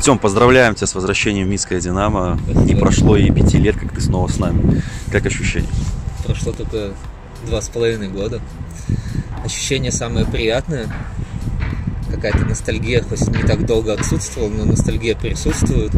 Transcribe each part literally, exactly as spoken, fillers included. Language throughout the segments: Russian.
Артем, поздравляем тебя с возвращением в Минское Динамо. Спасибо. Не прошло и пяти лет, как ты снова с нами. Как ощущения? Прошло только два с половиной года. Ощущение самое приятное. Какая-то ностальгия, хоть не так долго отсутствовала, но ностальгия присутствует.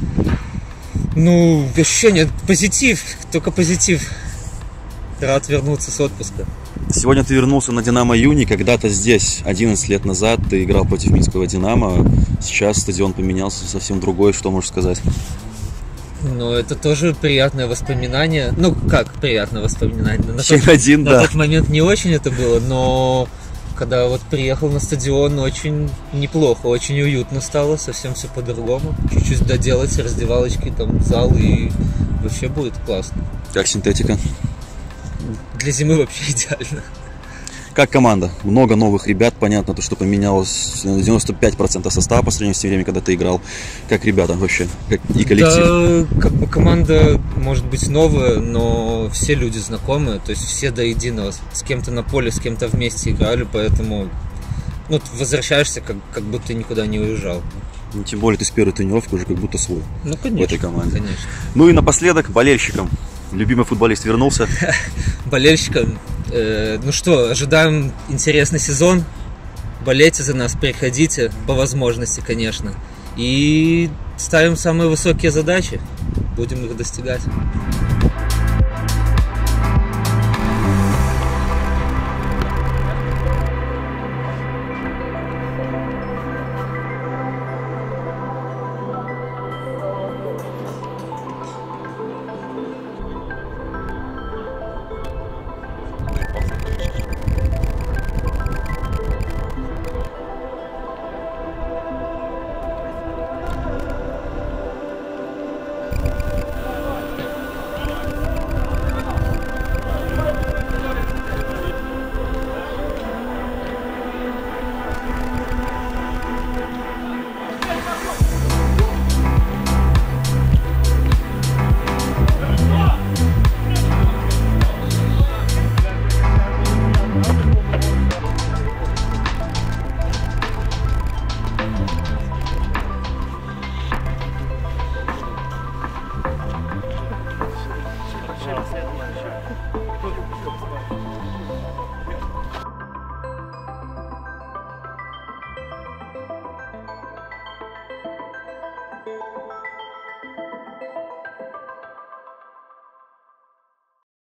Ну, ощущение позитив, только позитив. Рад вернуться с отпуска. Сегодня ты вернулся на Динамо Юни. Когда-то здесь, одиннадцать лет назад, ты играл против Минского Динамо. Сейчас стадион поменялся, совсем другой. Что можешь сказать? Ну, это тоже приятное воспоминание. Ну, как приятное воспоминание? На семь один, тот, да. На тот момент не очень это было, но когда вот приехал на стадион, очень неплохо, очень уютно стало, совсем все по-другому. Чуть-чуть доделать раздевалочки, там, зал, и вообще будет классно. Как синтетика? Для зимы вообще идеально. Как команда? Много новых ребят, понятно, то, что поменялось девяносто пять процентов состава по сравнению с тем временем, когда ты играл. Как ребята вообще? Как и коллектив? Да, как бы команда может быть новая, но все люди знакомые, то есть все до единого. С кем-то на поле, с кем-то вместе играли, поэтому ну, возвращаешься, как, как будто никуда не уезжал. Ну, тем более ты с первой тренировки уже как будто свой. Ну, конечно, в этой команде. Конечно. Ну и напоследок болельщикам. Любимый футболист вернулся. Болельщикам. Э, ну что, ожидаем интересный сезон. Болейте за нас, приходите, по возможности, конечно. И ставим самые высокие задачи. Будем их достигать.